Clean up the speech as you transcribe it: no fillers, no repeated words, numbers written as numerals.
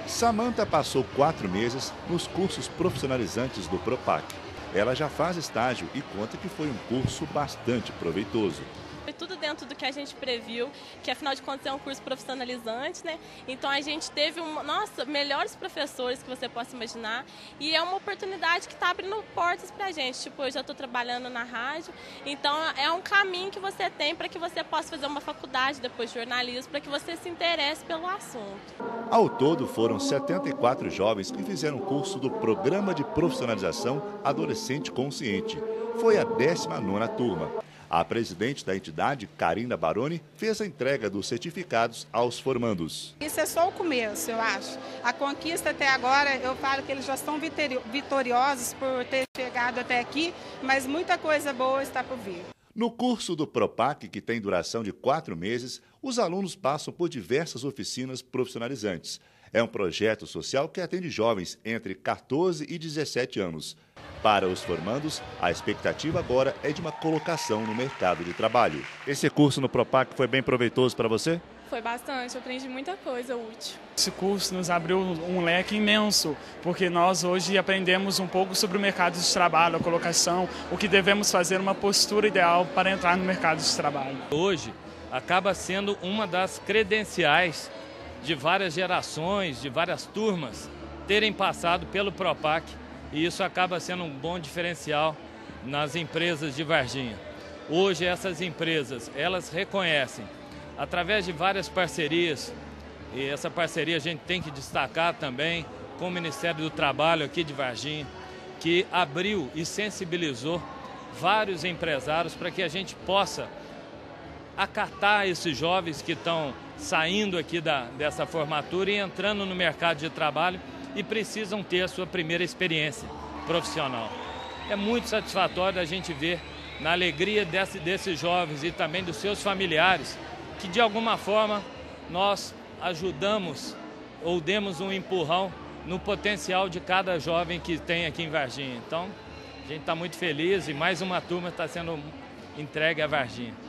Samanta passou 4 meses nos cursos profissionalizantes do Propac. Ela já faz estágio e conta que foi um curso bastante proveitoso. Foi tudo dentro do que a gente previu, que afinal de contas é um curso profissionalizante, né? Então a gente teve, melhores professores que você possa imaginar, e é uma oportunidade que está abrindo portas para a gente. Tipo, eu já estou trabalhando na rádio, então é um caminho que você tem para que você possa fazer uma faculdade depois de jornalismo, para que você se interesse pelo assunto. Ao todo, foram 74 jovens que fizeram o curso do Programa de Profissionalização Adolescente Consciente. Foi a 19ª turma. A presidente da entidade, Karina Baroni, fez a entrega dos certificados aos formandos. Isso é só o começo, eu acho. A conquista até agora, eu falo que eles já estão vitoriosos por ter chegado até aqui, mas muita coisa boa está por vir. No curso do Propac, que tem duração de 4 meses, os alunos passam por diversas oficinas profissionalizantes. É um projeto social que atende jovens entre 14 e 17 anos. Para os formandos, a expectativa agora é de uma colocação no mercado de trabalho. Esse curso no Propac foi bem proveitoso para você? Foi bastante, eu aprendi muita coisa útil. Esse curso nos abriu um leque imenso, porque nós hoje aprendemos um pouco sobre o mercado de trabalho, a colocação, o que devemos fazer, uma postura ideal para entrar no mercado de trabalho. Hoje acaba sendo uma das credenciais de várias gerações, de várias turmas, terem passado pelo Propac, e isso acaba sendo um bom diferencial nas empresas de Varginha. Hoje essas empresas, elas reconhecem, através de várias parcerias, e essa parceria a gente tem que destacar também com o Ministério do Trabalho aqui de Varginha, que abriu e sensibilizou vários empresários para que a gente possa acatar esses jovens que estão saindo aqui dessa formatura e entrando no mercado de trabalho e precisam ter a sua primeira experiência profissional. É muito satisfatório a gente ver na alegria desses jovens e também dos seus familiares que de alguma forma nós ajudamos ou demos um empurrão no potencial de cada jovem que tem aqui em Varginha. Então, a gente está muito feliz e mais uma turma está sendo entregue a Varginha.